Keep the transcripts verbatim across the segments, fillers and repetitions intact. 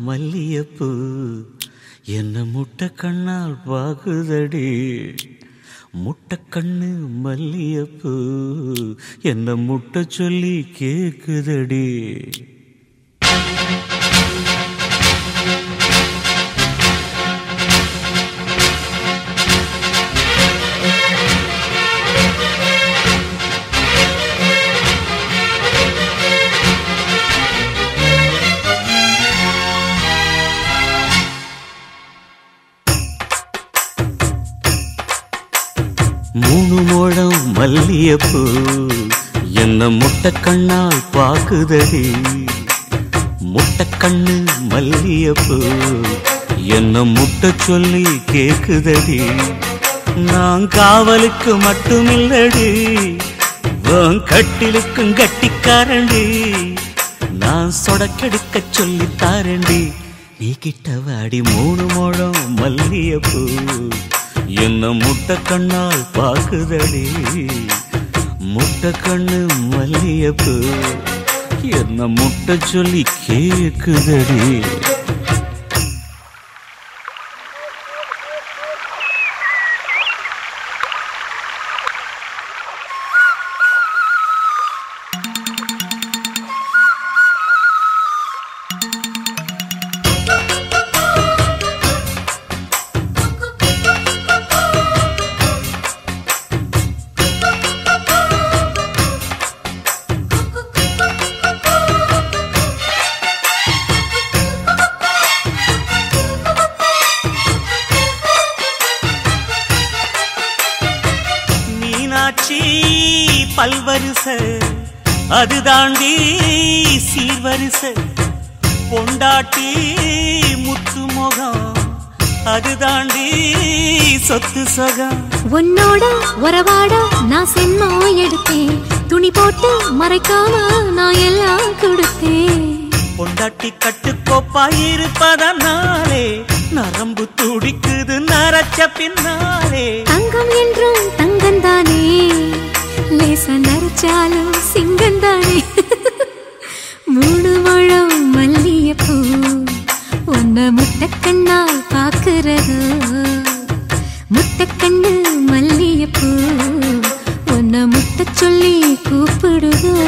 மல்லியப்பூ என்ன முட்டை கண்ணால் பாகுதடி. முட்டை கண்ணு மல்லியப்பூ என்ன முட்டை சொல்லி கேக்குதடி. மூணு முழம் மல்லியப்பூ என்ன முட்டை கண்ணால் பாக்குதடி. முட்டை கண்ணு மல்லியப்பூ என்ன முட்டை சொல்லி கேக்குதடி. நான் காவலுக்கு மட்டுமில்லடி, உன் கட்டிலுக்கும் கட்டிக்காரண்டி. நான் சொடக்கெடுக்க சொல்லி தாரண்டி. நீ கிட்ட வாடி. மூணு முழம் மல்லியப்பூ என்ன முட்டை கண்ணால் பாக்குதடி. முட்டை கண்ணு மல்லியப்பூ என்ன முட்டை சொல்லி கேக்குதடி. பல்வரிச அது தாண்டி சீர்வரிச. பொண்டாட்டி முத்து முகம் அது தாண்டி சொத்து சகம். உன்னோட உறவாட நான் சென்மோ எடுத்தேன். துணி போட்டு மறைக்காம நான் எல்லாம் கொடுத்தேன். பொண்டாட்டி கட்டுக்கோப்பாயிருப்பதனாலே நரம்பு துடிக்குது நரச்ச பின்னாலே. தங்கம் என்றும் தங்கந்தானே, லேசா நரைச்சாலும் சிங்கந்தானே. மூணு முழம் மல்லியப்பூ உன்ன முட்டை கண்ணால் பாக்குறதோ. முட்டை கண்ணு மல்லியப்பூ உன்ன முட்டை சொல்லி கூப்பிடுதோ.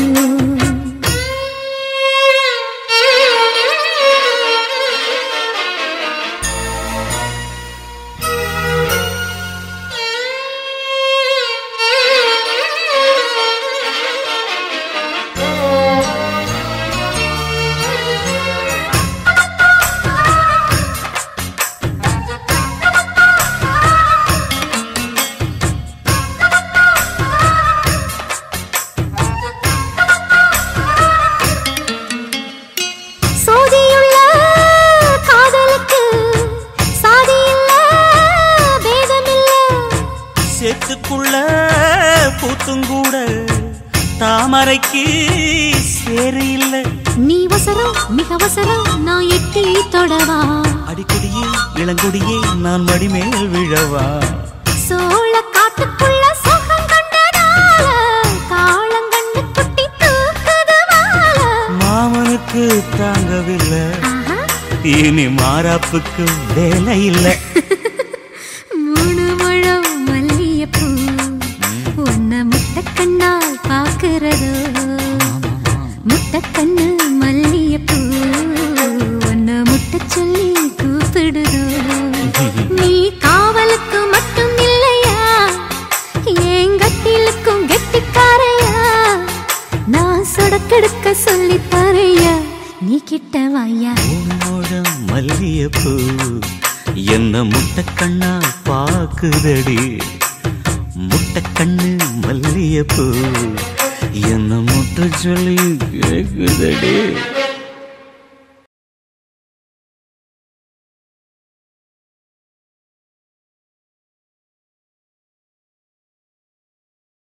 சேத்துக்குள்ள பூத்துங்கூட தாமரைக்கு சேரு இல்ல. நீ வசரம் மிக வசரம் நான் எட்டி தொடவா. அடிக்கடியே இளங்கொடியே நான் மடிமேல் விழவா. சோழ காட்டுக்குள்ள சுகம் கண்டதால காளங்கண்ணு குட்டி தூக்குதுவால. மாமனுக்கு தாங்கவில்லை, இனி மாறாப்புக்கு வேலை இல்லை. மூணு முழம் மல்லியப்பூ உன்ன முட்டை கண்ணால் பாக்குறதோ. முட்டை கண்ணு மல்லியப்பூ உன்ன முட்டை சொல்லி கூப்பிடுதோ. நீ காவலுக்கு மட்டும் இல்லையா, என் கட்டிலுக்கும் கெட்டிக்காரையா. நான் சொடக்கெடுக்க சொல்லி தரையா. நீ கிட்ட வாயா. மல்லியப்பூ என்ன முட்டை கண்ணால் பாக்குதடி. முட்டை கண்ணு மல்லியப்பூ என்ன முட்டை சொல்லி கேக்குதடி.